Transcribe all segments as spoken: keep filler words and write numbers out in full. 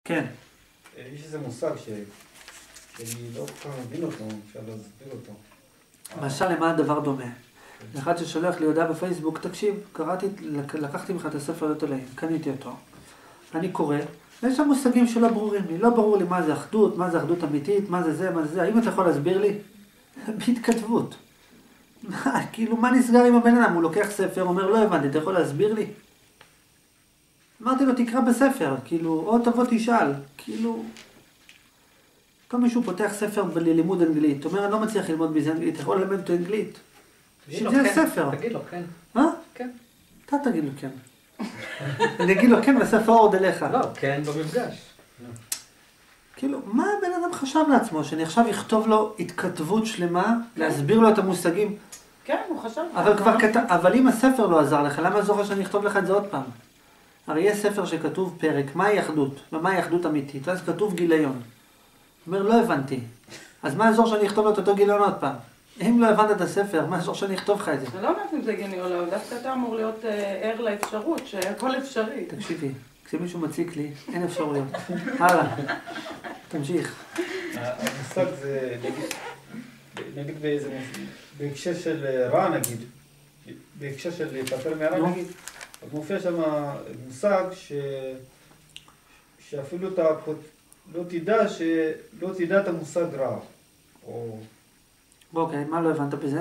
כן. יש איזה מושג ש... שאני לא כל כך מבין אותו, אפשר להסביר אותו. למשל, למה הדבר דומה? אחד ששולח לי הודעה בפייסבוק, תקשיב, קראתי, לקחתי ממך את הספר לא תולעים, קניתי אותו. אני קורא, ויש שם מושגים שלא ברורים לי, לא ברור לי מה זה אחדות, מה זה אחדות אמיתית, מה זה זה, מה זה זה, האם אתה יכול להסביר לי? בהתכתבות. כאילו, מה נסגר עם הבן אדם? הוא לוקח ספר, אומר, לא הבנתי, אתה יכול להסביר לי? אמרתי לו, תקרא בספר, כאילו, או תבוא תשאל, כאילו... כל מישהו פותח ספר בלימוד אנגלית, אומר, אני לא מצליח ללמוד בזה אנגלית, אתה יכול ללמד אותו אנגלית. שזה הספר. תגיד לו, כן. מה? כן. אתה תגיד לו כן. אני אגיד לו כן, בספר עוד אליך. לא, כן, במפגש. כאילו, מה הבן אדם חשב לעצמו? שאני עכשיו אכתוב לו התכתבות שלמה, להסביר לו את המושגים? כן, הוא חשב. אבל כבר כתב, אבל אם הספר לא עזר לך, למה זוכר שאני אכתוב לך את זה עוד פעם? הרי יש ספר שכתוב פרק, מהי אחדות? ומהי אחדות אמיתית? ואז כתוב גיליון. אומר, לא הבנתי. אז מה יעזור שאני אכתוב לו את אותו גיליון עוד פעם? אם לא הבנת את הספר, מה יעזור שאני אכתוב לך את זה? אני לא יודעת אם זה הגיוני או לא, דווקא אתה אמור להיות ער לאפשרות, שהכל אפשרי. תקשיבי, כשמישהו מציק לי, אין אפשרויות. הלאה, תמשיך. המושג זה, נגיד באיזה, בהקשר של רע נגיד, בהקשר של להיפטר מהרע נגיד, אז מופיע שם מושג ש... שאפילו אתה לא תדע, שלא תדע את המושג רע. או... אוקיי, מה לא הבנת בזה?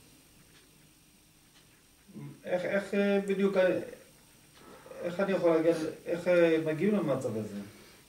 איך, איך בדיוק, איך אני יכול להגיד, איך מגיעים למצב הזה?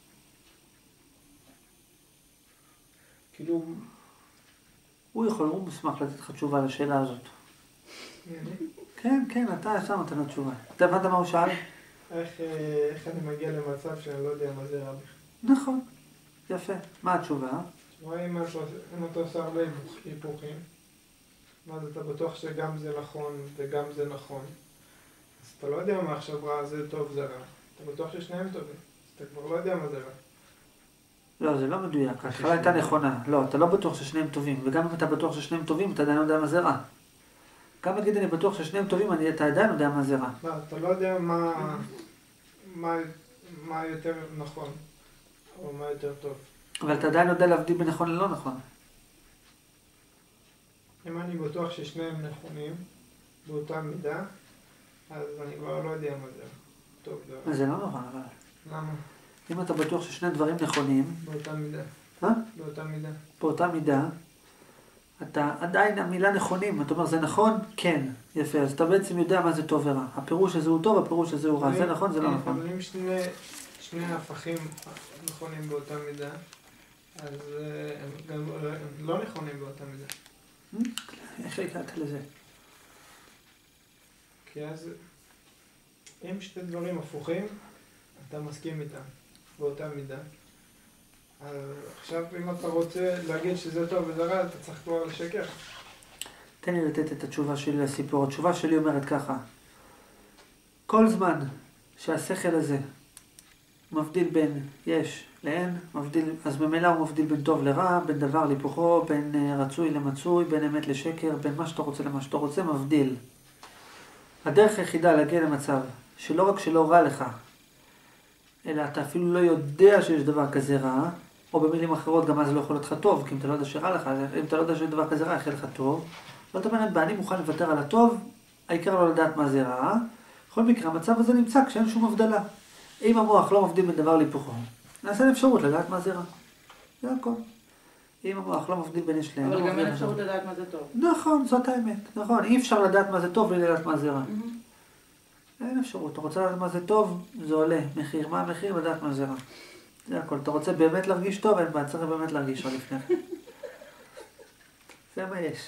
כאילו... הוא יכול, הוא מוסמך לתת לך תשובה לשאלה הזאת. כן, כן, אתה ישר נותן לו תשובה. אתה הבנת מה הוא שאל? איך, איך אני מגיע למצב שאני לא יודע מה זה רע בכלל. נכון, יפה. מה התשובה? תשמע, אם אתה עושה הרבה היפוכים, אז אתה בטוח שגם זה נכון וגם זה נכון. אז אתה לא יודע מה עכשיו רע, זה טוב, זה רע. אתה בטוח ששניהם טובים, אז אתה כבר לא יודע מה זה רע. לא, זה לא מדויק. ההתחלה הייתה נכונה. לא, אתה לא בטוח ששניהם טובים. וגם אם אתה בטוח ששניהם טובים, אתה עדיין לא יודע מה זה רע. גם נגיד אני בטוח ששניהם טובים, אתה עדיין יודע מה זה רע. לא, אתה לא יודע מה, מה, מה יותר נכון, או מה יותר טוב. אבל אתה עדיין יודע להבדיל בין נכון ללא נכון. אם אני בטוח ששניהם נכונים, באותה מידה, אז אני כבר לא יודע מה זה טוב. זה, זה לא נכון, אבל... למה? אם אתה בטוח ששני דברים נכונים... באותה מידה. מה? באותה מידה. באותה מידה, אתה עדיין המילה נכונים, אתה אומר זה נכון? כן. יפה, אז אתה בעצם יודע מה זה טוב ורע. הפירוש הזה הוא טוב, הפירוש הזה הוא רע. זה נכון, זה לא נכון. אבל אם שני, שני הפכים נכונים באותה מידה, אז הם גם לא נכונים באותה מידה. איך הגעת לזה? כי אז, אם שתי דברים הפוכים, אתה מסכים איתם באותה מידה. אז עכשיו, אם אתה רוצה להגיד שזה טוב וזה רע, אתה צריך כבר לשקר. תן לי לתת את התשובה שלי לסיפור. התשובה שלי אומרת ככה. כל זמן שהשכל הזה מבדיל בין יש לאין, מבדיל, אז במילא הוא מבדיל בין טוב לרע, בין דבר להיפוכו, בין רצוי למצוי, בין אמת לשקר, בין מה שאתה רוצה למה שאתה רוצה, מבדיל. הדרך היחידה להגיע למצב שלא רק שלא רע לך, אלא אתה אפילו לא יודע שיש דבר כזה רע, או במילים אחרות גם אז לא יכול להיות לך טוב, כי אם אתה לא יודע שרע לך, אם אתה לא יודע שיש דבר כזה רע, יחל לך טוב. זאת אומרת, אני מוכן לוותר על הטוב, העיקר לא לדעת מה זה רע. בכל מקרה, המצב הזה נמצא כשאין שום הבדלה. אם המוח לא מבדיל בין דבר להיפוכו, נעשה לה אפשרות לדעת מה זה רע. זה הכל. אם המוח לא מבדיל בין יש להם. אבל גם אין אפשרות לדעת מה זה טוב. נכון, זאת האמת. נכון, אי אפשר לדעת מה זה טוב בלי לדעת מה זה רע. אין אפשרות. אתה רוצה לדעת מה זה טוב, זה עולה. מחיר. מה המחיר? לדעת מה זה רע. זה הכל. אתה רוצה באמת להרגיש טוב, אין בעיה, צריך באמת להרגיש רע לפני. זה מה יש.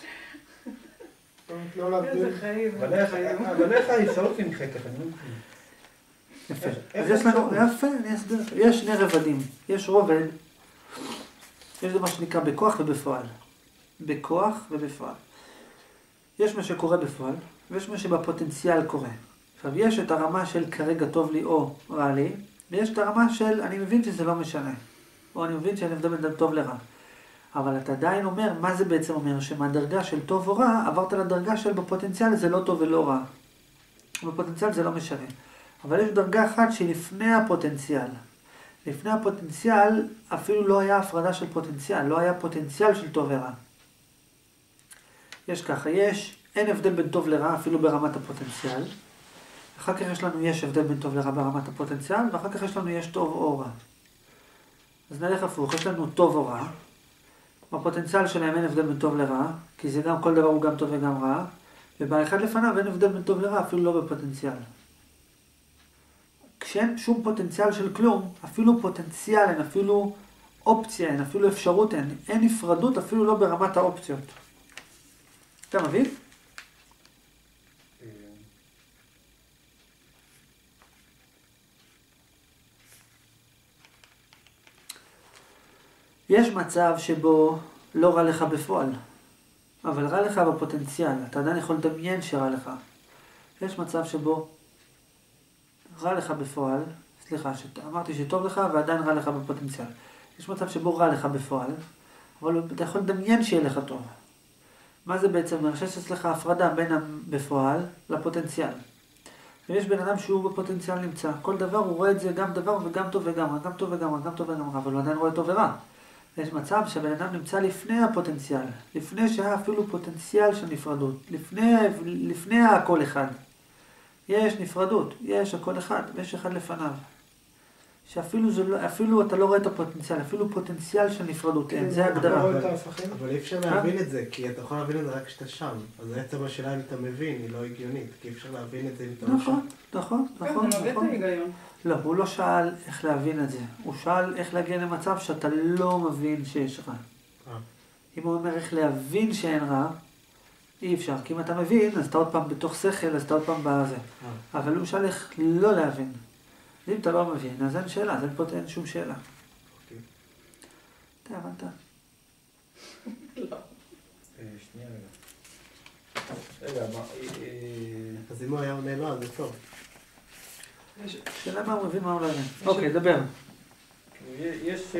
איזה חיים. אבל איך האפשרות נמחקת? אני לא מבין. יפה. אז יש לנו, יפה, אני אסביר. יש שני רבדים. יש רובד, יש מה שנקרא בכוח ובפועל. בכוח ובפועל. יש מה שקורה בפועל, ויש מה שבפוטנציאל קורה. עכשיו, יש את הרמה של כרגע טוב לי או רע לי, ויש את הרמה של אני מבין שזה לא משנה. או אני מבין שאני מבדיל בין טוב לרע. אבל אתה עדיין אומר, מה זה בעצם אומר? שמהדרגה של טוב או רע, עברת לדרגה של בפוטנציאל זה לא טוב ולא רע. בפוטנציאל זה לא משנה. אבל יש דרגה אחת שהיא לפני הפוטנציאל. לפני הפוטנציאל אפילו לא היה הפרדה של פוטנציאל, לא היה פוטנציאל של טוב ורע. יש ככה, יש, אין הבדל בין טוב לרע אפילו ברמת הפוטנציאל. אחר כך יש לנו יש הבדל בין טוב לרע ברמת הפוטנציאל, ואחר כך יש לנו יש טוב או רע. אז נלך הפוך, יש לנו טוב או רע. בפוטנציאל שלהם אין הבדל בין טוב לרע, כי זה גם כל דבר הוא גם טוב וגם רע, ובאחד לפניו אין הבדל בין טוב לרע אפילו לא בפוטנציאל. כשאין שום פוטנציאל של כלום, אפילו פוטנציאל אין, אפילו אופציה אין, אפילו אפשרות אין, אין נפרדות אפילו לא ברמת האופציות. אתה מבין? יש מצב שבו לא רע לך בפועל, אבל רע לך בפוטנציאל, אתה עדיין יכול לדמיין שרע לך. יש מצב שבו רע לך בפועל, סליחה, אמרתי שטוב לך ועדיין רע לך בפוטנציאל. יש מצב שבו רע לך בפועל, אבל אתה יכול לדמיין שיהיה לך טוב. מה זה בעצם? אני חושב שיש לך הפרדה בין בפועל לפוטנציאל. ויש בן אדם שהוא בפוטנציאל נמצא. כל דבר הוא רואה את זה גם דבר וגם טוב וגם רע, גם טוב וגם רע, גם טוב וגם רע, אבל הוא עדיין רואה טוב ורע. יש מצב שבן אדם נמצא לפני הפוטנציאל, לפני שהיה אפילו פוטנציאל של נפרדות, לפני, לפני הכל אחד. יש נפרדות, יש הכל אחד, ויש אחד לפניו. שאפילו זה לא, אפילו אתה לא רואה את הפוטנציאל, אפילו פוטנציאל של נפרדות, אין, זה הגדרה. אבל אי אפשר להבין את זה, כי אתה יכול להבין את זה רק כשאתה שם. אז עצם השאלה אם אתה מבין, היא לא הגיונית, כי אי אפשר להבין את זה אם אתה לא שם. נכון, נכון, נכון. כן, זה נוגד את ההיגיון. לא, הוא לא שאל איך להבין את זה. הוא שאל איך להגיע למצב שאתה לא מבין שיש רע. אם הוא אומר איך להבין שאין רע, אי אפשר. כי אם אתה מבין, אז אתה עוד פעם בתוך שכל, אז אתה עוד פעם בזה. אבל הוא שאל איך לא להבין. אם אתה לא מבין, אז אין שאלה, אז אין פה אין שום שאלה. אתה הבנת? לא. שנייה רגע. רגע, מה... אז אם הוא היה עונה לא, אז זה טוב. שאלה מה הוא מבין, מה הוא לא מבין. אוקיי, דבר. יש...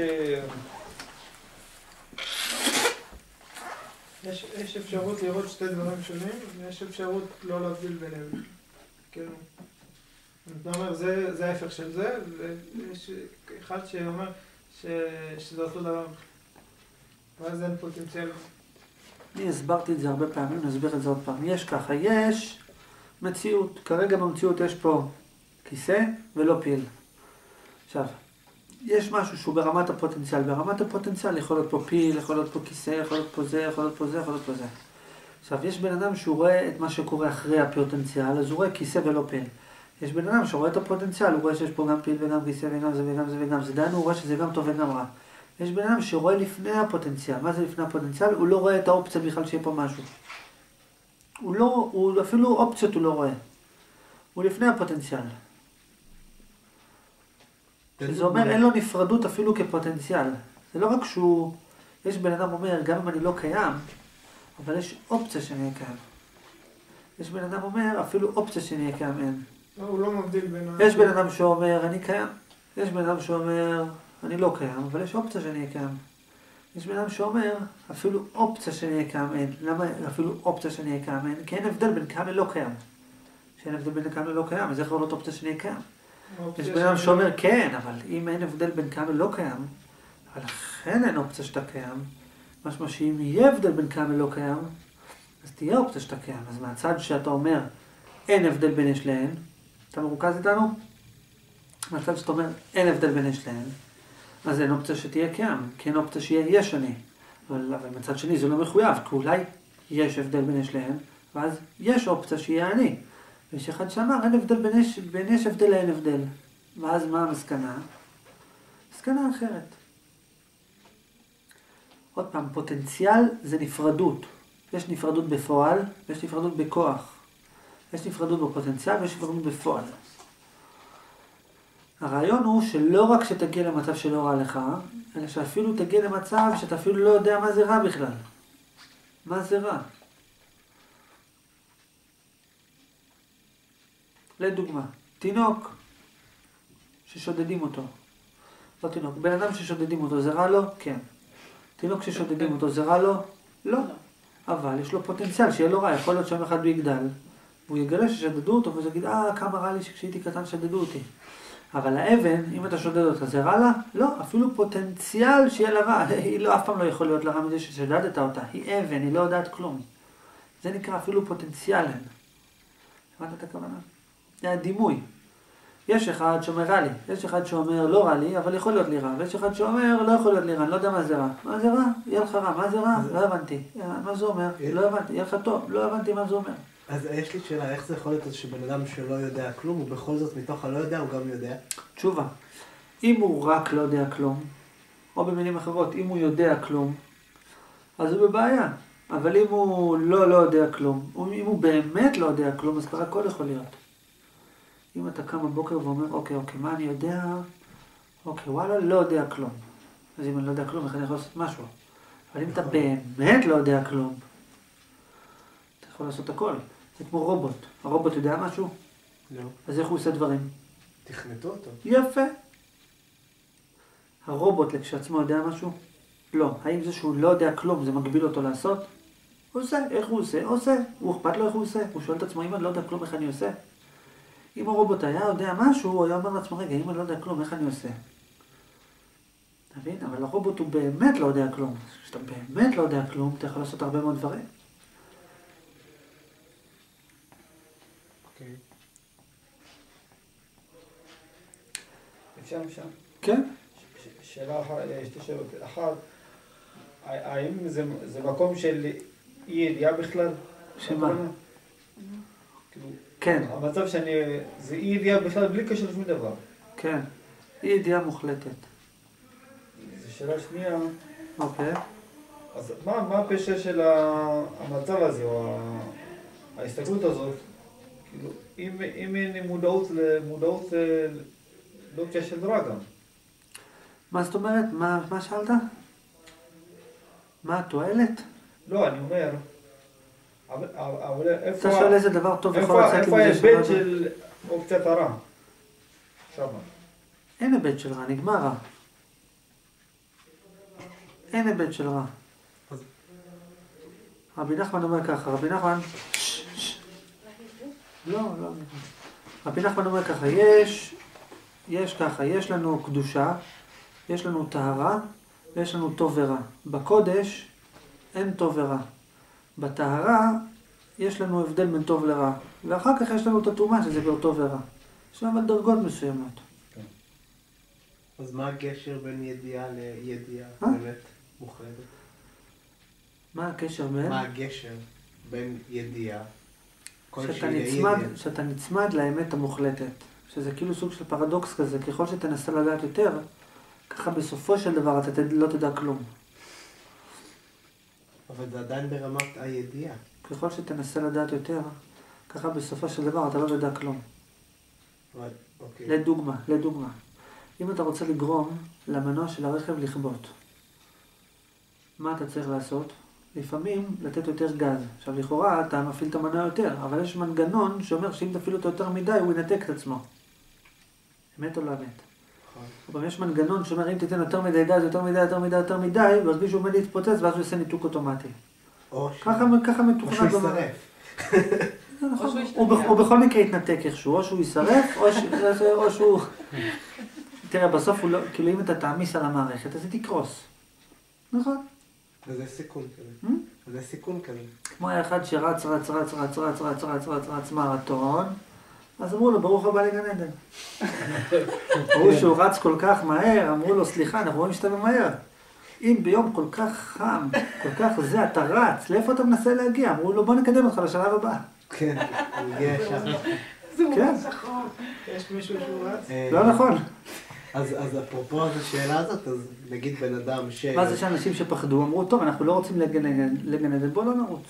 יש, יש אפשרות לראות שתי דברים שונים, ויש אפשרות לא להבדיל ביניהם. כאילו, אתה אומר, זה, זה ההפך של זה, ויש אחד שאומר ש, שזה אותו דבר. ואז אין פוטנציאל. אני הסברתי את זה הרבה פעמים, נסביר את זה עוד פעם. יש ככה, יש מציאות. כרגע במציאות יש פה כיסא ולא פיל. עכשיו, יש משהו שהוא ברמת הפוטנציאל. ברמת הפוטנציאל יכול להיות פה פיל, יכול להיות פה כיסא, יכול להיות פה זה, יכול להיות פה זה, יכול להיות פה זה. עכשיו, יש בן אדם שהוא רואה את מה שקורה אחרי הפוטנציאל, אז הוא רואה כיסא ולא פיל. יש בן אדם שרואה את הפוטנציאל, הוא רואה שיש פה גם פיל וגם כיסא וגם זה וגם זה וגם זה. דהיינו, הוא רואה שזה גם טוב וגם רע. יש בן אדם שרואה לפני הפוטנציאל. מה זה לפני הפוטנציאל? הוא לא רואה את האופציה בכלל שיהיה פה משהו. הוא לא, הוא אפילו אופציות הוא לא רואה. הוא לפני הפוטנציאל. זה אומר, אין לו נפרדות אפילו כפוטנציאל. זה לא רק שהוא, יש בן אדם אומר, גם אם אני לא קיים, אבל יש אופציה שאני אהיה קיים. יש בן אדם אומר, אפילו אופציה שאני אהיה קיים אין. לא, הוא לא מבדיל בין... יש בן אדם שאומר, אני קיים. יש בן אדם שאומר, אני לא קיים, אבל יש אופציה שאני אהיה קיים. יש בן אדם שאומר, אפילו אופציה שאני אהיה קיים אין. למה אפילו אופציה שאני אהיה קיים אין? כי אין הבדל בין קיים ללא קיים. שאין הבדל בין קיים ללא קיים, אז איך לא אופציה שאני אהיה קיים? יש בן אדם שאומר כן, אבל אם אין הבדל בין קיים ללא קיים, אבל לכן אין אופציה שאתה קיים, משמע שאם יהיה הבדל בין קיים ללא קיים, אז תהיה אופציה שאתה קיים. אז מהצד שאתה אומר, אין הבדל בין יש להן, אתה מרוכז איתנו? מהצד שאתה אומר, אין הבדל בין יש להן, אז אין אופציה שתהיה קיים, כי אין אופציה שיהיה יש אני. אבל, אבל מצד שני זה לא מחויב, כי אולי יש הבדל בין יש להן, ואז יש אופציה שיהיה אני. ויש אחד שאמר, אין הבדל בין יש, בין יש הבדל לאין הבדל. ואז מה המסקנה? מסקנה אחרת. עוד פעם, פוטנציאל זה נפרדות. יש נפרדות בפועל, ויש נפרדות בכוח. יש נפרדות בפוטנציאל, ויש נפרדות בפועל. הרעיון הוא שלא רק שתגיע למצב שלא רע לך, אלא שאפילו תגיע למצב שאתה אפילו לא יודע מה זה רע בכלל. מה זה רע? לדוגמה, תינוק ששודדים אותו. לא תינוק, בן אדם ששודדים אותו זה רע לו? כן. תינוק ששודדים אותו זה רע לו? לא. אבל יש לו פוטנציאל שיהיה לו רע. יכול להיות שם אחד הוא יגדל, והוא יגלה ששדדו אותו, וזה יגיד, אה, כמה רע לי שכשהייתי קטן שדדו אותי. אבל האבן, אם אתה שודד אותה, זה רע לה? לא, אפילו פוטנציאל שיהיה לה רע. היא לא, אף פעם לא יכול להיות לה רע מזה ששדדת אותה. היא אבן, היא לא יודעת כלום. זה נקרא אפילו פוטנציאל. הבנת את הכוונה? זה הדימוי. יש אחד שאומר רע לי, יש אחד שאומר לא רע לי, אבל יכול להיות לי רע, ויש אחד שאומר לא יכול להיות לי רע, אני לא יודע מה זה רע. מה זה רע? יהיה לך רע. מה זה רע? לא הבנתי. מה זה אומר? לא הבנתי. יהיה לך טוב. לא הבנתי מה זה אומר. אז יש לי שאלה, איך זה יכול להיות שבן אדם שלא יודע כלום, ובכל זאת מתוך הלא יודע, הוא גם יודע? תשובה. אם הוא רק לא יודע כלום, או במילים אחרות, אם הוא יודע כלום, אז הוא בבעיה. אבל אם הוא לא לא יודע כלום, אם הוא באמת לא יודע כלום, אז כבר הכל יכול להיות. אם אתה קם בבוקר ואומר, אוקיי, אוקיי, מה אני יודע? אוקיי, וואלה, לא יודע כלום. אז אם אני לא יודע כלום, איך אני יכול לעשות משהו? אבל אם אתה באמת לא יודע כלום, אתה יכול לעשות הכל. זה כמו רובוט. הרובוט יודע משהו? לא. אז איך הוא עושה דברים? תכנתו אותו. יפה. הרובוט לכשעצמו יודע משהו? לא. האם זה שהוא לא יודע כלום, זה מגביל אותו לעשות? הוא עושה. איך הוא עושה? עושה. הוא אכפת לו איך הוא עושה. הוא שואל את עצמו, אם אני לא יודע כלום, איך אני עושה? אם הרובוט היה יודע משהו, הוא היה אומר לעצמו, רגע, אם אני לא יודע כלום, איך אני עושה? אתה מבין? אבל הרובוט הוא באמת לא יודע כלום. כשאתה באמת לא יודע כלום, אתה יכול לעשות הרבה מאוד דברים. אוקיי. אפשר, אפשר. כן. שאלה אחת, שתי שאלות. אחת, האם זה, זה מקום של אי ידיעה בכלל? שמה? כאילו, כן. המצב שאני, זה אי ידיעה בכלל בלי קשר לשום דבר. כן. אי ידיעה מוחלטת. זו שאלה שנייה. אוקיי. אז מה, מה הפשע של ה- המצב הזה, או ה- ההסתכלות הזאת? כאילו, אם, אם אין מודעות, מודעות לאופציה של רע גם. מה זאת אומרת? מה, מה שאלת? מה התועלת? לא, אני אומר, אבל, אבל איפה... אתה שואל איזה דבר טוב יכול איפה, לצאת איפה לי מזה ההיבט שלא... של אופציית הרע? שמה. אין היבט של רע, נגמר רע. אין היבט של רע. רבי נחמן אומר ככה, רבי נחמן... לא, לא. רבי נחמן אומר ככה, יש, יש ככה, יש לנו קדושה, יש לנו טהרה, ויש לנו טוב ורע. בקודש אין טוב ורע. בטהרה יש לנו הבדל בין טוב לרע. ואחר כך יש לנו את הטומאה שזה באותו ורע. יש לנו דרגות מסוימות. אז מה הקשר בין ידיעה לידיעה אה? באמת מוחלטת? מה הקשר בין? מה הקשר בין ידיעה? שאתה שהיא נצמד, ידיעה. שאתה נצמד לאמת המוחלטת. שזה כאילו סוג של פרדוקס כזה. ככל שתנסה לדעת יותר, ככה בסופו של דבר אתה תד... לא תדע כלום. אבל זה עדיין ברמת הידיעה. ככל שתנסה לדעת יותר, ככה בסופו של דבר אתה לא תדע כלום. אבל, אוקיי. לדוגמה, לדוגמה. אם אתה רוצה לגרום למנוע של הרכב לכבות, מה אתה צריך לעשות? לפעמים לתת יותר גז. עכשיו לכאורה אתה מפעיל את המנוע יותר, אבל יש מנגנון שאומר שאם תפעיל אותו יותר מדי הוא ינתק את עצמו. אמת או לא אמת? נכון. אבל יש מנגנון שאומר אם תיתן יותר מדי גז, יותר מדי, יותר מדי, יותר מדי, והרגיש שהוא עומד להתפוצץ ואז הוא יעשה ניתוק אוטומטי. או ש... ככה, ככה או מתוכנן. שהוא במנוע. ישרף. זה נכון. או שהוא הוא בכ- ישתגע. הוא בכל מקרה יתנתק איכשהו, או שהוא יישרף, או ש- או שהוא... תראה, בסוף הוא לא... כאילו אם אתה תעמיס על המערכת, אז היא תקרוס. נכון. וזה סיכון כזה. Hmm? וזה סיכון כזה. כמו היה אחד שרץ, רץ, רץ, רץ, רץ, רץ, רץ, רץ, רץ מרתון, אז אמרו לו, ברוך הבא לגן עדן. אמרו שהוא רץ כל כך מהר, אמרו לו, סליחה, אנחנו רואים שאתה ממהר. אם ביום כל כך חם, כל כך זה, אתה רץ, לאיפה אתה מנסה להגיע? אמרו לו, בוא נקדם אותך לשלב הבא. כן, הוא הגיע ישר. זה כן. ממש נכון. יש מישהו שהוא רץ? אה, לא נכון. אז, אז אפרופו השאלה הזאת, אז נגיד בן אדם ש... מה זה שאנשים שפחדו, אמרו, טוב, אנחנו לא רוצים לגן עדן, בוא לא נרוץ.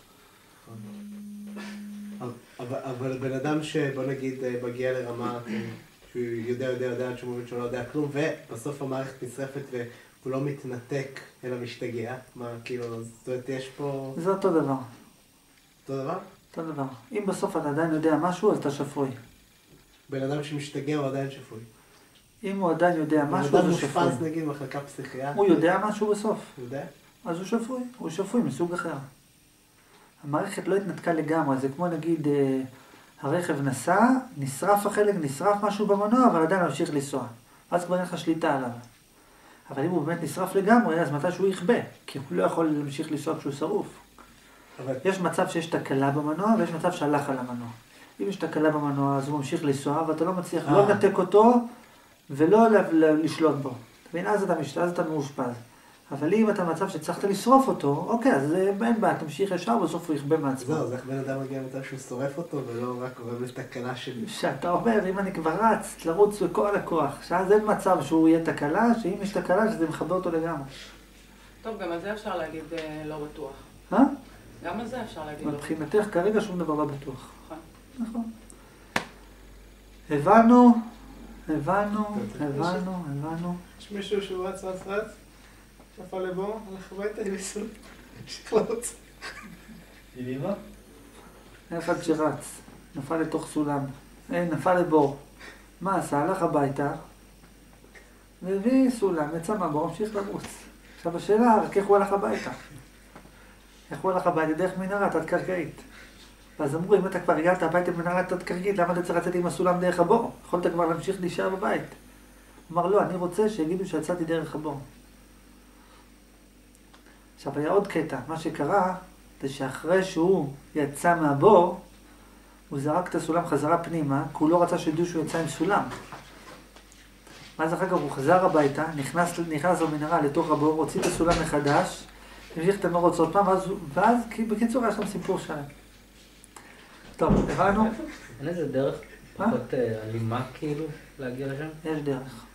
אבל, אבל בן אדם שבוא נגיד מגיע לרמה שהוא יודע, יודע, יודע, עד שהוא מבין שהוא לא יודע כלום, ובסוף המערכת נשרפת והוא לא מתנתק אלא משתגע, מה כאילו, זאת אומרת, יש פה זה אותו דבר. אותו דבר? אותו דבר. אם בסוף אתה עדיין יודע משהו, אז אתה שפוי. בן אדם שמשתגע הוא עדיין שפוי. אם הוא עדיין יודע משהו, בן אדם אז הוא שפוי. מושפז נגיד במחלקה פסיכיאטרית. הוא יודע משהו בסוף, הוא יודע? אז הוא שפוי. הוא שפוי מסוג אחר. המערכת לא התנתקה לגמרי, זה כמו נגיד, אה, הרכב נסע, נשרף החלק, נשרף משהו במנוע, אבל עדיין ממשיך לנסוע. אז כבר אין לך שליטה עליו. אבל אם הוא באמת נשרף לגמרי, אז מתי שהוא יכבה, כי הוא לא יכול להמשיך לנסוע כשהוא שרוף. אבל... יש מצב שיש תקלה במנוע, ויש מצב שהלך על המנוע. אם יש תקלה במנוע, אז הוא ממשיך לנסוע, ואתה לא מצליח לא לנתק אותו, ולא לשלוט בו. תבין, אז אתה משת, אז אתה מאושפז. אבל אם אתה במצב שצריכת לשרוף אותו, אוקיי, אז אין בעיה, תמשיך ישר, בסוף הוא יכבה מעצמו. זהו, אז איך בן אדם מגיע למצב שהוא שורף אותו, ולא רק גורם לתקלה של... שאתה אומר, אם אני כבר רץ, לרוץ בכל הכוח, שאז אין מצב שהוא יהיה תקלה, שאם יש תקלה, שזה מחבר אותו לגמרי. טוב, גם על זה אפשר להגיד אה, לא בטוח. אה? גם על זה אפשר להגיד לא בטוח. מבחינתך, כרגע שום דבר לא בטוח. נכון. נכון. הבנו, הבנו, הבנו, הבנו. יש מישהו שהוא רץ רץ רץ, נפל לבור, הלך הביתה, יביסו, המשיך לרוץ. עם אמא? היה אחד שרץ, נפל לתוך סולם, אה, נפל לבור. מה עשה? הלך הביתה, והביא סולם, יצא מהבור, המשיך לרוץ. עכשיו השאלה, רק איך הוא הלך הביתה? איך הוא הלך הביתה? דרך מנהרה תת-קרקעית. ואז אמרו, אם אתה כבר הגעת הביתה במנהרה תת-קרקעית, למה אתה צריך לצאת עם הסולם דרך הבור? יכולת כבר להמשיך להישאר בבית. הוא אמר, לא, אני רוצה שיגידו שיצאתי דרך הבור. עכשיו, היה עוד קטע. מה שקרה, זה שאחרי שהוא יצא מהבור, הוא זרק את הסולם חזרה פנימה, כי הוא לא רצה שידעו שהוא יצא עם סולם. ואז אחר כך הוא חזר הביתה, נכנס, נכנס במנהרה לתוך הבור, הוציא את הסולם מחדש, המשיך את המרוץ עוד פעם, ואז, ואז כי בקיצור, יש שם סיפור שלם. טוב, הבנו? אין איזה דרך פחות אלימה כאילו להגיע לשם? יש דרך.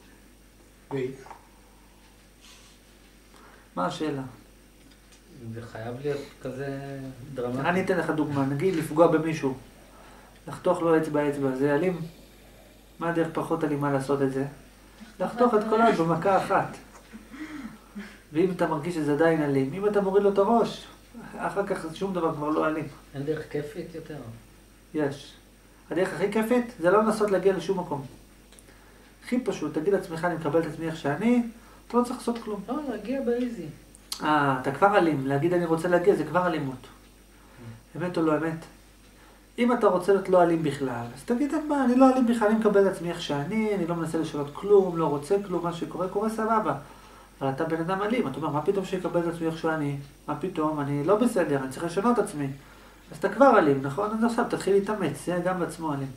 מה השאלה? זה חייב להיות כזה דרמטי. אני אתן לך דוגמה, נגיד לפגוע במישהו, לחתוך לו אצבע אצבע, זה אלים? מה הדרך פחות אלימה לעשות את זה? לחתוך את כל היד במכה אחת. ואם אתה מרגיש שזה עדיין אלים, אם אתה מוריד לו את הראש, אחר כך שום דבר כבר לא אלים. אין דרך כיפית יותר? יש. הדרך הכי כיפית זה לא לנסות להגיע לשום מקום. הכי פשוט, תגיד לעצמך, אני מקבל את עצמי איך שאני, אתה לא צריך לעשות כלום. לא, להגיע באיזי. אה, אתה כבר אלים. להגיד אני רוצה להגיע, זה כבר אלימות. אמת או לא אמת? אם אתה רוצה להיות לא אלים בכלל, אז תגיד, מה, אני לא אלים בכלל, אני מקבל את עצמי איך שאני, אני לא מנסה לשנות כלום, לא רוצה כלום, מה שקורה, קורה סבבה. אבל אתה בן אדם אלים, אתה אומר, מה פתאום שיקבל את עצמי איך שאני? מה פתאום? אני לא בסדר, אני צריך לשנות את עצמי. אז אתה כבר אלים, נכון? אז עכשיו תתחיל להתאמץ, זה גם בעצמו אלים.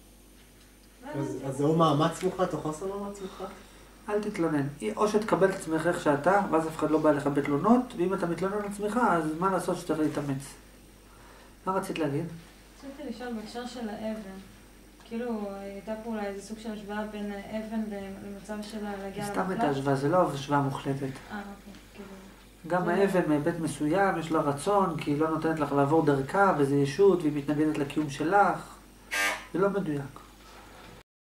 אז זהו מאמץ מוחלט או חוסר מאמץ מוחלט? אל תתלונן. או שתקבל את עצמך איך שאתה, ואז אף אחד לא בא לך בתלונות, ואם אתה מתלונן על עצמך, אז מה לעשות שצריך להתאמץ? מה רצית להגיד? רציתי לשאול בהקשר של האבן. כאילו, הייתה פה אולי איזה סוג של השוואה בין האבן למצב שלה להגיע למחלט? סתם את ההשוואה, זה לא השוואה מוחלטת. אה, אוקיי. כאילו... גם האבן מהיבט מסוים, יש לה רצון, כי היא לא נותנת לך לעבור דרכה, וזה ישות, והיא מתנגדת לקיום שלך. זה לא מדויק.